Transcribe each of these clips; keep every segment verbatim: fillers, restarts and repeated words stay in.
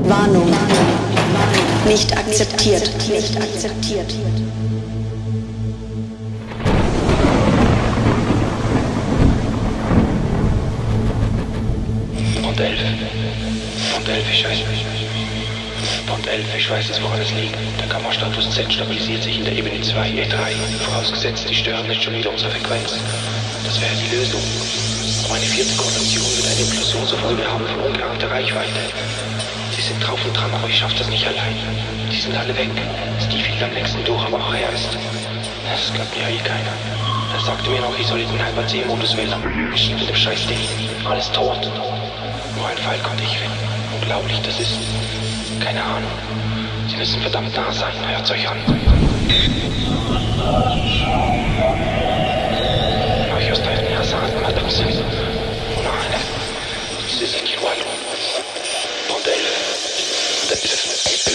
Warnung. Nicht akzeptiert. Nicht akzeptiert. Bond elf. Bond elf, ich weiß. Bond elf, ich weiß es, woran es liegt. Der Gamma-Status Z stabilisiert sich in der Ebene zwei E drei. Vorausgesetzt, die stören nicht schon wieder unsere Frequenz. Das wäre die Lösung. Um eine vierte Konvention wird eine Implosion zur Folge haben von ungeahnter Reichweite. Sie sind drauf und dran, aber ich schaffe das nicht allein. Die sind alle weg. Steve hielt am längsten durch, aber auch er ist. Das glaubt mir ja eh keiner. Er sagte mir noch, ich soll den Hyper-C-Modus wählen. Geschieht mit dem Scheißding. Alles tot. Nur ein Pfeil konnte ich finden. Unglaublich, das ist... keine Ahnung. Sie müssen verdammt nah sein. Hört's euch an. Ich aus deinen Hassan, Madame Sim. Nein. Sie sind die Wallo. Bordell. Das ist...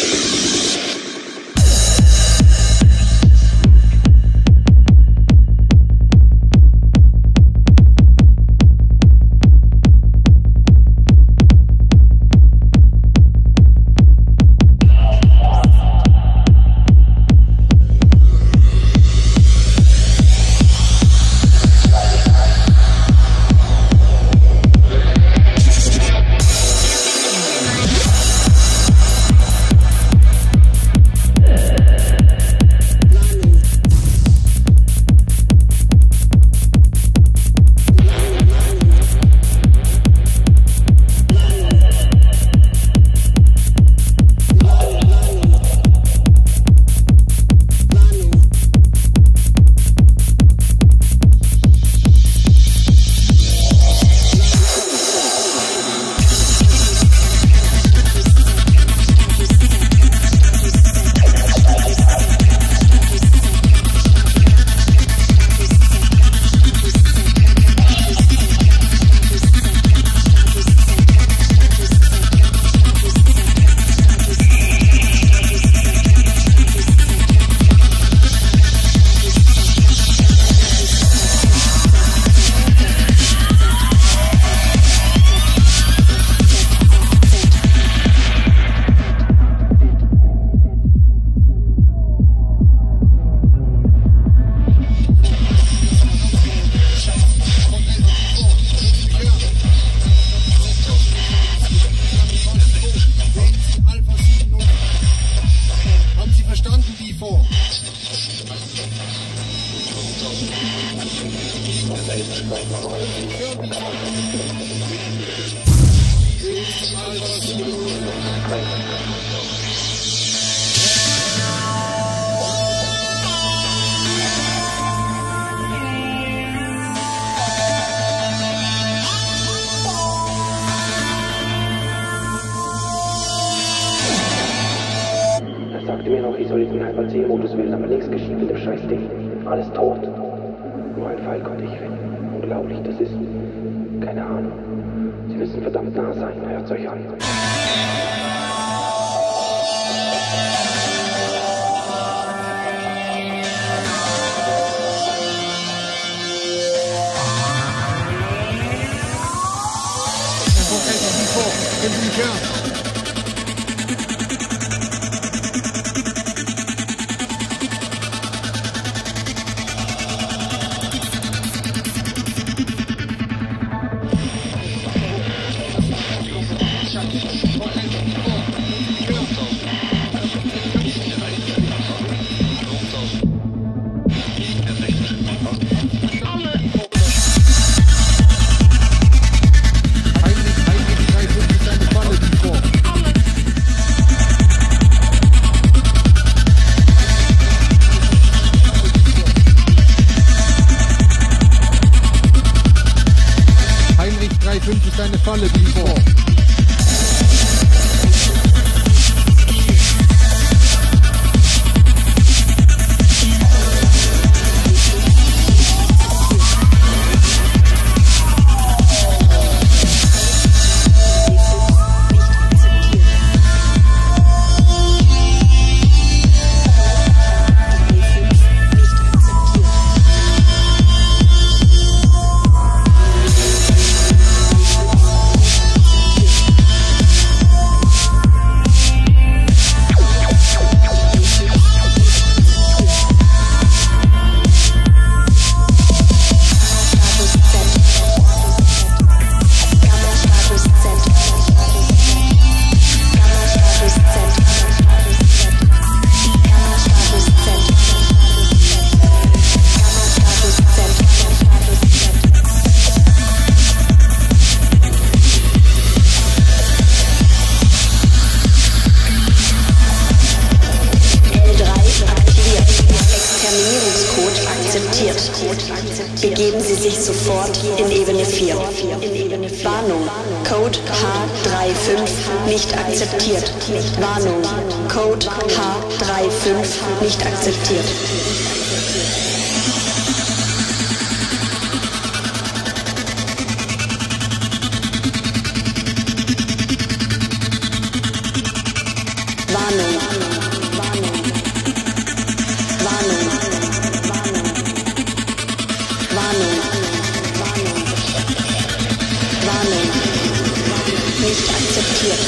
sagte mir noch, ich soll den Hyper-C-Modus wählen, aber nichts geschieht mit dem Scheißding. Alles tot. Nur ein Pfeil konnte ich finden. Unglaublich, das ist... keine Ahnung. Sie müssen verdammt nah sein. Hört's euch an. Können Sie mich hören? drei fünf ist eine Falle, die vor. begeben Sie sich sofort in Ebene vier. Warnung, Code H fünfunddreißig nicht akzeptiert. Warnung, Code H fünfunddreißig nicht akzeptiert. Warnung, Warnung, Warnung, Warnung, Warnung, Warnung, Warnung, nicht akzeptiert.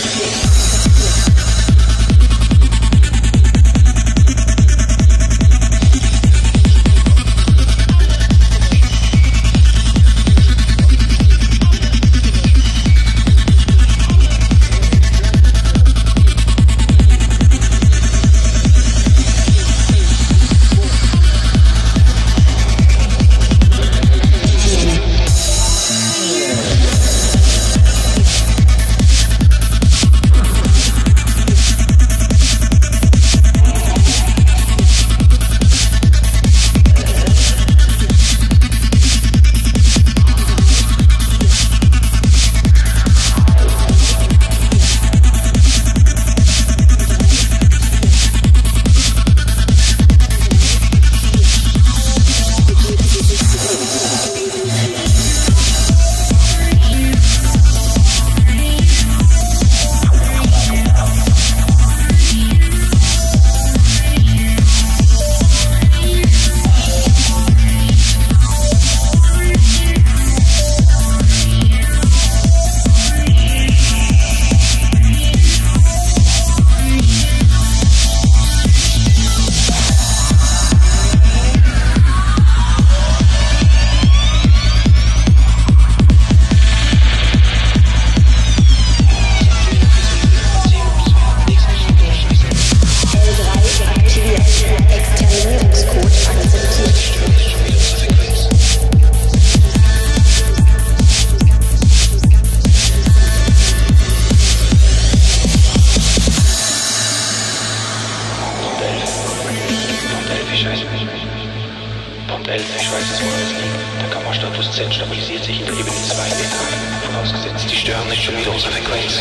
Z stabilisiert sich in der Ebene zwei E drei, vorausgesetzt, die stören nicht schon wieder unsere Frequenz.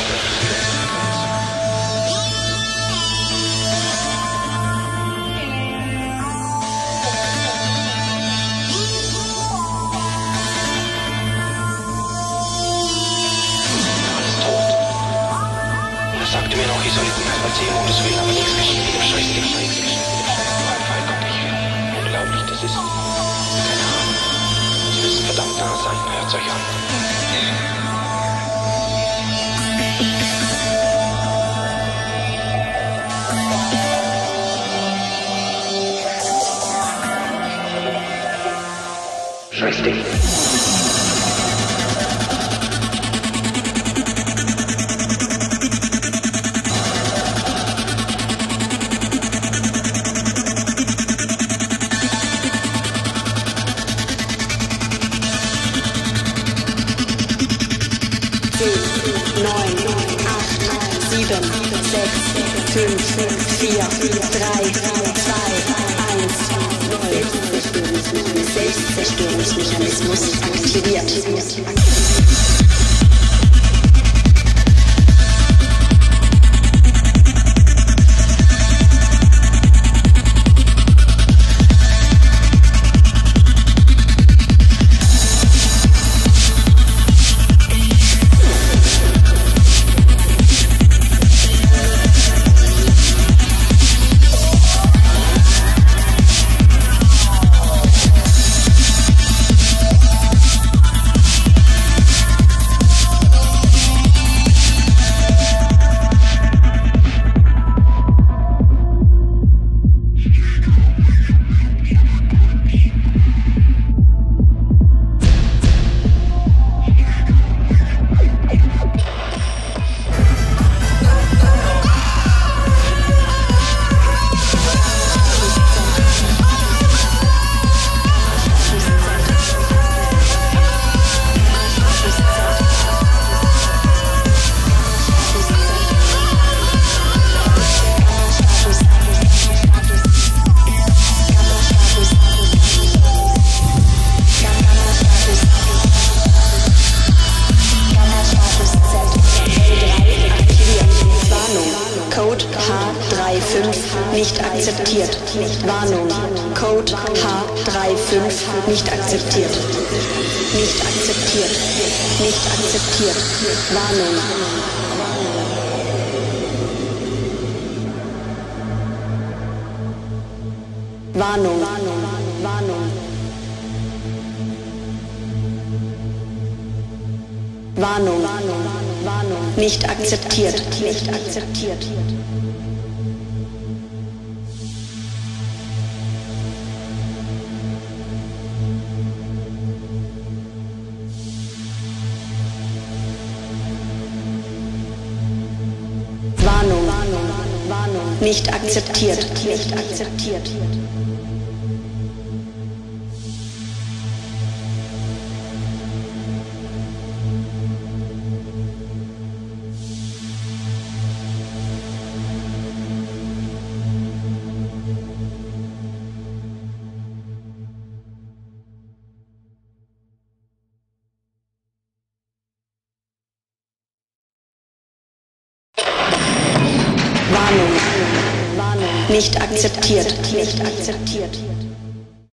Alles tot. Und er sagte mir noch, ich soll jetzt nicht erzählen, um das Willen, aber nichts geschieht. Scheiße, Scheiße. Wi-Fi kommt nicht wieder. Unglaublich, das ist... Keine Ahnung. Sie müssen verdammt da sein, hört's euch an. Scheiß Ding. fünf, vier, drei, zwei, eins, null. Selbstzerstörungsmechanismus aktiviert. drei fünf nicht akzeptiert. Warnung, Code H drei fünf nicht akzeptiert. Nicht akzeptiert. Nicht akzeptiert. Warnung. Warnung. Warnung. Warnung. Warnung. Warnung. Nicht akzeptiert. Nicht akzeptiert. Warnung. Warnung. Nicht akzeptiert. Nicht akzeptiert. Warnung. Warnung. Nicht akzeptiert. Nicht akzeptiert.